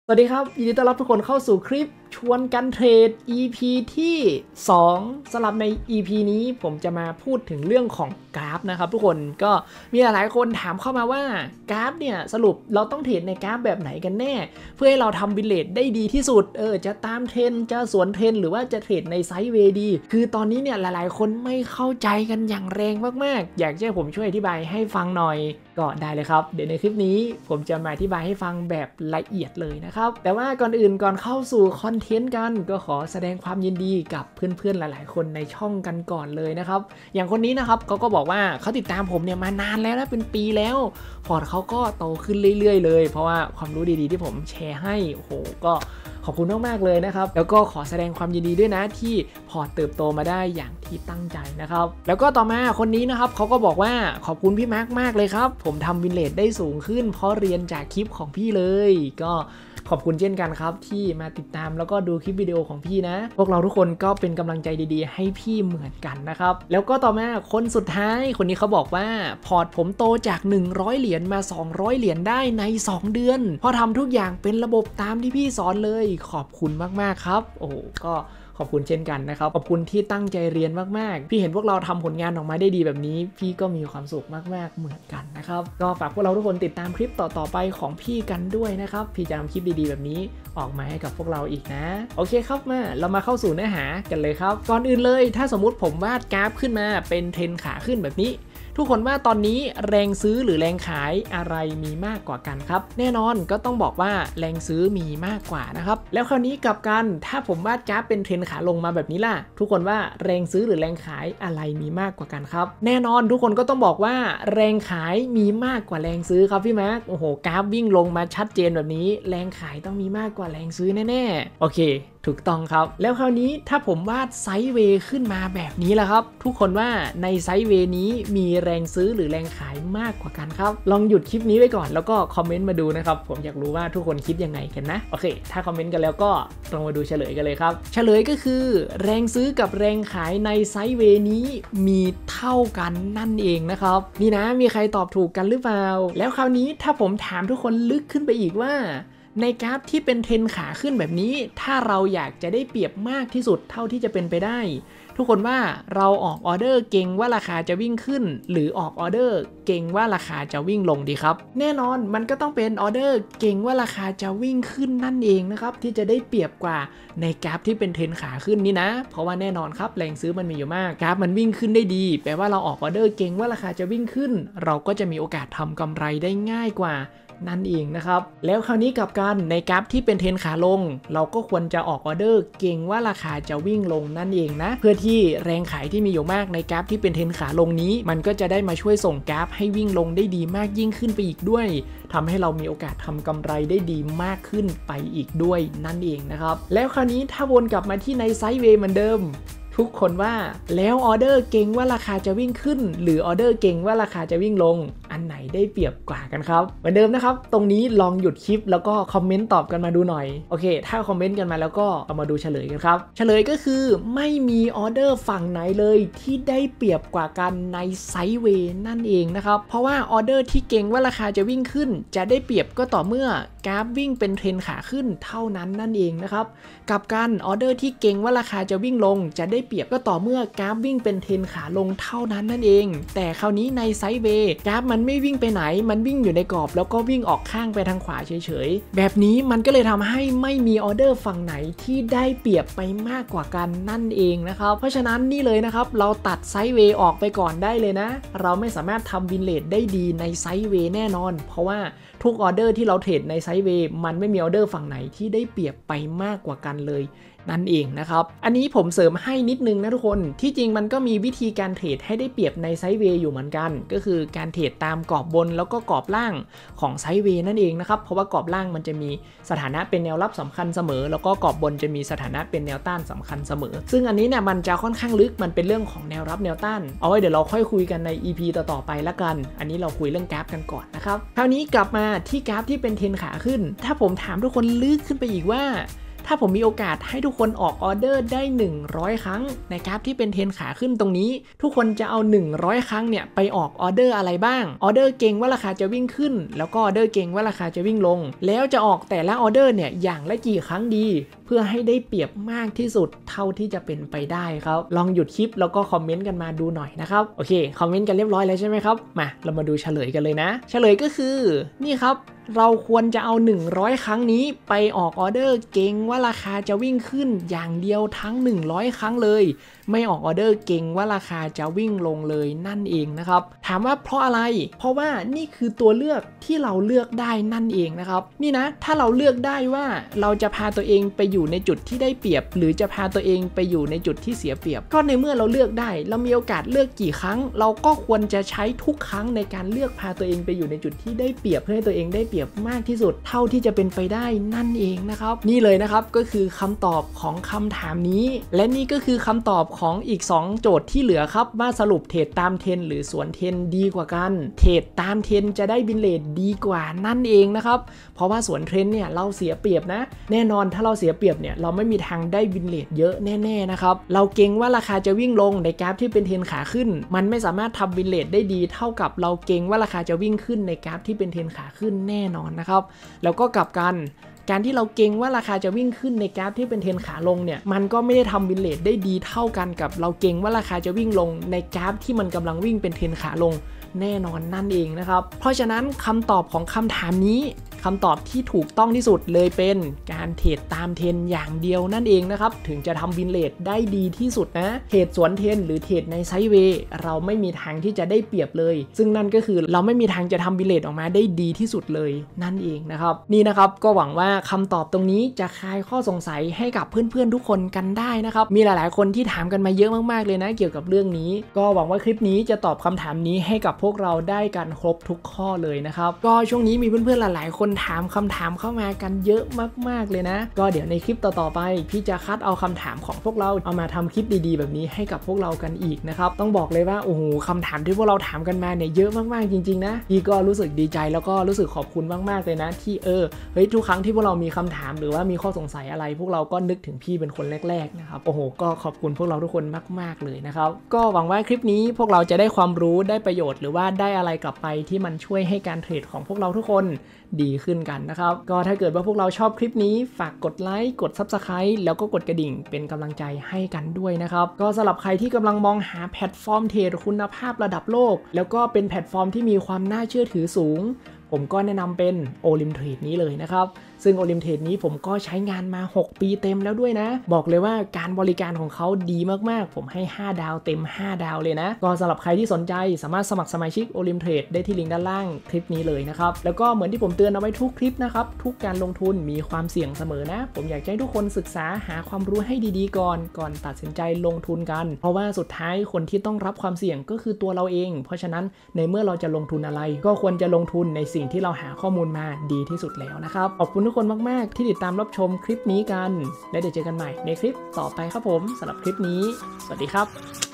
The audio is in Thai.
สวัสดีครับยินดีต้อนรับทุกคนเข้าสู่คลิปชวนกันเทรด EP ที่2สำหรับใน EP นี้ผมจะมาพูดถึงเรื่องของกราฟนะครับทุกคนก็มีหลายคนถามเข้ามาว่ากราฟเนี่ยสรุปเราต้องเทรดในกราฟแบบไหนกันแน่เพื่อให้เราทำบิลเลตได้ดีที่สุดจะตามเทรนจะสวนเทรนหรือว่าจะเทรดในไซด์เวย์ดีคือตอนนี้เนี่ยหลายๆคนไม่เข้าใจกันอย่างแรงมากๆอยากให้ผมช่วยอธิบายให้ฟังหน่อยก็ได้เลยครับเดี๋ยวในคลิปนี้ผมจะมาอธิบายให้ฟังแบบละเอียดเลยนะครับแต่ว่าก่อนเข้าสู่คอนเทนต์กันก็ขอแสดงความยินดีกับเพื่อนๆหลายๆคนในช่องกันก่อนเลยนะครับอย่างคนนี้นะครับเขาก็บอกว่าเขาติดตามผมเนี่ยมานานแล้วนะเป็นปีแล้วพอร์ตเขาก็โตขึ้นเรื่อยๆเลยเพราะว่าความรู้ดีๆที่ผมแชร์ให้โอ้โหก็ขอบคุณมากๆเลยนะครับแล้วก็ขอแสดงความยินดีด้วยนะที่พอร์ตเติบโตมาได้อย่างที่ตั้งใจนะครับแล้วก็ต่อมาคนนี้นะครับเขาก็บอกว่าขอบคุณพี่มาร์คมากเลยครับผมทำวินเลทได้สูงขึ้นเพราะเรียนจากคลิปของพี่เลยก็ขอบคุณเช่นกันครับที่มาติดตามแล้วก็ดูคลิปวิดีโอของพี่นะพวกเราทุกคนก็เป็นกำลังใจดีๆให้พี่เหมือนกันนะครับแล้วก็ต่อมาคนสุดท้ายคนนี้เขาบอกว่าพอร์ตผมโตจาก100เหรียญมา200เหรียญได้ใน2เดือนเพราะทำทุกอย่างเป็นระบบตามที่พี่สอนเลยขอบคุณมากๆครับโอ้ก็ขอบคุณเช่นกันนะครับขอบคุณที่ตั้งใจเรียนมากๆพี่เห็นพวกเราทำผลงานออกมาได้ดีแบบนี้พี่ก็มีความสุขมากๆเหมือนกันนะครับก็ฝากพวกเราทุกคนติดตามคลิปต่อๆไปของพี่กันด้วยนะครับพี่จะทำคลิปดีๆแบบนี้ออกมาให้กับพวกเราอีกนะโอเคครับเรามาเข้าสู่เนื้อหากันเลยครับก่อนอื่นเลยถ้าสมมุติผมวาดกราฟขึ้นมาเป็นเทรนขาขึ้นแบบนี้ทุกคนว่าตอนนี้แรงซื้อหรือแรงขายอะไรมีมากกว่ากันครับแน่นอนก็ต้องบอกว่าแรงซื้อมีมากกว่านะครับแล้วคราวนี้กลับกันถ้าผมวาดกราฟเป็นเทรนขาลงมาแบบนี้ล่ะทุกคนว่าแรงซื้อหรือแรงขายอะไรมีมากกว่ากันครับแน่นอนทุกคนก็ต้องบอกว่าแรงขายมีมากกว่าแรงซื้อครับพี่มาร์คโอ้โหกราฟวิ่งลงมาชัดเจนแบบนี้แรงขายต้องมีมากกว่าแรงซื้อแน่ๆโอเคถูกต้องครับแล้วคราวนี้ถ้าผมวาดไซด์เวย์ขึ้นมาแบบนี้แหละครับทุกคนว่าในไซด์เวย์นี้มีแรงซื้อหรือแรงขายมากกว่ากันครับลองหยุดคลิปนี้ไว้ก่อนแล้วก็คอมเมนต์มาดูนะครับผมอยากรู้ว่าทุกคนคิดยังไงกันนะโอเคถ้าคอมเมนต์กันแล้วก็ลองมาดูเฉลยกันเลยครับเฉลยก็คือแรงซื้อกับแรงขายในไซด์เวย์นี้มีเท่ากันนั่นเองนะครับนี่นะมีใครตอบถูกกันหรือเปล่าแล้วคราวนี้ถ้าผมถามทุกคนลึกขึ้นไปอีกว่าในกราฟที่เป็นเทรนขาขึ้นแบบนี้ถ้าเราอยากจะได้เปรียบมากที่สุดเท่าที่จะเป็นไปได้ทุกคนว่าเราออกออเดอร์เก่งว่าราคาจะวิ่งขึ้นหรือออกออเดอร์เก่งว่าราคาจะวิ่งลงดีครับแน่นอนมันก็ต้องเป็นออเดอร์เก่งว่าราคาจะวิ่งขึ้นนั่นเองนะครับที่จะได้เปรียบกว่าในกราฟที่เป็นเทรนขาขึ้นนี่นะเพราะว่าแน่นอนครับแรงซื้อมันมีอยู่มากกราฟมันวิ่งขึ้นได้ดีแปลว่าเราออกออเดอร์เก่งว่าราคาจะวิ่งขึ้นเราก็จะมีโอกาสทำกำไรได้ง่ายกว่านั่นเองนะครับแล้วคราวนี้กับการในกราฟที่เป็นเทรนขาลงเราก็ควรจะออกออเดอร์เก่งว่าราคาจะวิ่งลงนั่นเองนะเพื่อที่แรงขายที่มีอยู่มากในกราฟที่เป็นเทรนขาลงนี้มันก็จะได้มาช่วยส่งกราฟให้วิ่งลงได้ดีมากยิ่งขึ้นไปอีกด้วยทำให้เรามีโอกาสทำกำไรได้ดีมากขึ้นไปอีกด้วยนั่นเองนะครับแล้วคราวนี้ถ้าวนกลับมาที่ในไซด์เวย์เหมือนเดิมทุกคนว่าแล้วออเดอร์เก่งว่าราคาจะวิ่งขึ้นหรือออเดอร์เก่งว่าราคาจะวิ่งลงอันไหนได้เปรียบกว่ากันครับเหมือนเดิมนะครับตรงนี้ลองหยุดคลิปแล้วก็คอมเมนต์ตอบกันมาดูหน่อยโอเคถ้าคอมเมนต์กันมาแล้วก็เอามาดูเฉลยกันครับเฉลยก็คือไม่มีออเดอร์ฝั่งไหนเลยที่ได้เปรียบกว่ากันในไซด์เวย์นั่นเองนะครับเพราะว่าออเดอร์ที่เก่งว่าราคาจะวิ่งขึ้นจะได้เปรียบก็ต่อเมื่อกราฟวิ่งเป็นเทรนขาขึ้นเท่านั้นนั่นเองนะครับกับการออเดอร์ที่เก่งว่าราคาจะวิ่งลงจะได้เปรียบก็ต่อเมื่อกราฟวิ่งเป็นเทรนขาลงเท่านั้นนั่นเองแต่คราวนี้ในไซด์เวย์กราฟมันไม่วิ่งไปไหนมันวิ่งอยู่ในกรอบแล้วก็วิ่งออกข้างไปทางขวาเฉยๆแบบนี้มันก็เลยทำให้ไม่มีออเดอร์ฝั่งไหนที่ได้เปรียบไปมากกว่ากันนั่นเองนะครับเพราะฉะนั้นนี่เลยนะครับเราตัดไซด์เวย์ออกไปก่อนได้เลยนะเราไม่สามารถทำวินเลทได้ดีในไซด์เวย์แน่นอนเพราะว่าทุกออเดอร์ที่เราเทรดในไซด์เวย์มันไม่มีออเดอร์ฝั่งไหนที่ได้เปรียบไปมากกว่ากันเลยนั่นเองนะครับอันนี้ผมเสริมให้นิดนึงนะทุกคนที่จริงมันก็มีวิธีการเทรดให้ได้เปรียบในไซด์เวย์อยู่เหมือนกันก็คือการเทรดตามกรอบบนแล้วก็กรอบล่างของไซด์เวย์นั่นเองนะครับเพราะว่ากรอบล่างมันจะมีสถานะเป็นแนวรับสำคัญเสมอแล้วก็กรอบบนจะมีสถานะเป็นแนวต้านสำคัญเสมอซึ่งอันนี้เนี่ยมันจะค่อนข้างลึกมันเป็นเรื่องของแนวรับแนวต้านเอาไว้เดี๋ยวเราค่อยคุยกันใน EP ต่อๆไปละกันอันนี้เราคุยเรื่องกราฟกันก่อนนะครับคราวนี้กลับมาที่กราฟที่เป็นเทรนขาขึ้นถ้าผมถามทุกคนลึกขึ้นไปอีกว่าถ้าผมมีโอกาสให้ทุกคนออกออเดอร์ได้100ครั้งในกราฟที่เป็นเทรนขาขึ้นตรงนี้ทุกคนจะเอา100ครั้งเนี่ยไปออกออเดอร์อะไรบ้างออเดอร์เก่งว่าราคาจะวิ่งขึ้นแล้วก็ออเดอร์เก่งว่าราคาจะวิ่งลงแล้วจะออกแต่ละออเดอร์เนี่ยอย่างละกี่ครั้งดีเพื่อให้ได้เปรียบมากที่สุดเท่าที่จะเป็นไปได้ครับลองหยุดคลิปแล้วก็คอมเมนต์กันมาดูหน่อยนะครับโอเคคอมเมนต์กันเรียบร้อยแล้วใช่ไหมครับมาเรามาดูเฉลยกันเลยนะเฉลยก็คือนี่ครับเราควรจะเอา100ครั้งนี้ไปออกออเดอร์เก่งว่าราคาจะวิ่งขึ้นอย่างเดียวทั้ง100ครั้งเลยไม่ออกออเดอร์เก่งว่าราคาจะวิ่งลงเลยนั่นเองนะครับถามว่าเพราะอะไรเพราะว่านี่คือตัวเลือกที่เราเลือกได้นั่นเองนะครับนี่นะถ้าเราเลือกได้ว่าเราจะพาตัวเองไปอยู่ในจุดที่ได้เปรียบหรือจะพาตัวเองไปอยู่ในจุดที่เสียเปรียบก็ในเมื่อเราเลือกได้เรามีโอกาสเลือกกี่ครั้งเราก็ควรจะใช้ทุกครั้งในการเลือกพาตัวเองไปอยู่ในจุดที่ได้เปรียบเพื่อให้ตัวเองได้เปรียบมากที่สุดเท่าที่จะเป็นไปได้นั่นเองนะครับนี่เลยนะครับก็คือคำตอบของคำถามนี้และนี่ก็คือคำตอบของอีก2โจทย์ที่เหลือครับว่าสรุปเทรดตามเทรนหรือสวนเทรนดีกว่ากันเทรดตามเทรนจะได้บินเรทดีกว่านั่นเองนะครับเพราะว่าสวนเทรนเนี่ยเราเสียเปรียบนะแน่นอนถ้าเราเสียเปรียบเนี่ยเราไม่มีทางได้บินเรทเยอะแน่ๆนะครับเราเก่งว่าราคาจะวิ่งลงในกราฟที่เป็นเทรนขาขึ้นมันไม่สามารถทำบินเรทได้ดีเท่ากับเราเก่งว่าราคาจะวิ่งขึ้นในกราฟที่เป็นเทรนขาขึ้นแน่นอนนะครับแล้วก็กลับกันการที่เราเก่งว่าราคาจะวิ่งขึ้นในกราฟที่เป็นเทรนขาลงเนี่ยมันก็ไม่ได้ทำบินเรทได้ดีเท่ากันกับเราเก่งว่าราคาจะวิ่งลงในกราฟที่มันกำลังวิ่งเป็นเทรนขาลงแน่นอนนั่นเองนะครับเพราะฉะนั้นคำตอบของคำถามนี้คำตอบที่ถูกต้องที่สุดเลยเป็นการเทรดตามเทรนอย่างเดียวนั่นเองนะครับถึงจะทำบินเรทได้ดีที่สุดนะเทรดสวนเทรนหรือเทรดในไซด์เวย์เราไม่มีทางที่จะได้เปรียบเลยซึ่งนั่นก็คือเราไม่มีทางจะทำบินเรทออกมาได้ดีที่สุดเลยนั่นเองนะครับนี่นะครับก็หวังว่าคำตอบตรงนี้จะคลายข้อสงสัยให้กับเพื่อนๆทุกคนกันได้นะครับมีหลายๆคนที่ถามกันมาเยอะมากๆเลยนะเกี่ยวกับเรื่องนี้ก็หวังว่าคลิปนี้จะตอบคำถามนี้ให้กับพวกเราได้กันครบทุกข้อเลยนะครับก็ช่วงนี้มีเพื่อนๆหลายๆคนถามคำถามเข้ามากันเยอะมากๆเลยนะก็เดี๋ยวในคลิปต่อๆไปพี่จะคัดเอาคำถามของพวกเราเอามาทำคลิปดีๆแบบนี้ให้กับพวกเรากันอีกนะครับต้องบอกเลยว่าโอ้โหคำถามที่พวกเราถามกันมาเนี่ยเยอะมากๆจริงๆนะพี่ก็รู้สึกดีใจแล้วก็รู้สึกขอบคุณมากๆเลยนะที่เฮ้ยทุกครั้งที่พวกเรามีคำถามหรือว่ามีข้อสงสัยอะไรพวกเราก็นึกถึงพี่เป็นคนแรกๆนะครับโอ้โหก็ขอบคุณพวกเราทุกคนมากๆเลยนะครับก็หวังว่าคลิปนี้พวกเราจะได้ความรู้ได้ประโยชน์หรือว่าได้อะไรกลับไปที่มันช่วยให้การเทรดของพวกเราทุกคนดีขึ้นกันนะครับก็ถ้าเกิดว่าพวกเราชอบคลิปนี้ฝากกดไลค์กด Subscribe แล้วก็กดกระดิ่งเป็นกำลังใจให้กันด้วยนะครับก็สำหรับใครที่กำลังมองหาแพลตฟอร์มเทรดคุณภาพระดับโลกแล้วก็เป็นแพลตฟอร์มที่มีความน่าเชื่อถือสูงผมก็แนะนำเป็น Olimtrade นี้เลยนะครับซึ่ง Olimtrade นี้ผมก็ใช้งานมา6ปีเต็มแล้วด้วยนะบอกเลยว่าการบริการของเขาดีมากๆผมให้5ดาวเต็ม5ดาวเลยนะก็สำหรับใครที่สนใจสามารถสมัครสมาชิก Olimtrade ได้ที่ลิงก์ด้านล่างคลิปนี้เลยนะครับแล้วก็เหมือนที่ผมเตือนเอาไว้ทุกคลิปนะครับทุกการลงทุนมีความเสี่ยงเสมอนะผมอยากให้ทุกคนศึกษาหาความรู้ให้ดีๆก่อนตัดสินใจลงทุนกันเพราะว่าสุดท้ายคนที่ต้องรับความเสี่ยงก็คือตัวเราเองเพราะฉะนั้นในเมื่อเราจะลงทุนอะไรก็ควรจะลงทุนในสิ่งที่เราหาข้อมูลมาดีที่สุดแล้วนะครับขอบคุณทุกคนมากๆที่ติดตามรับชมคลิปนี้กันและเดี๋ยวเจอกันใหม่ในคลิปต่อไปครับผมสำหรับคลิปนี้สวัสดีครับ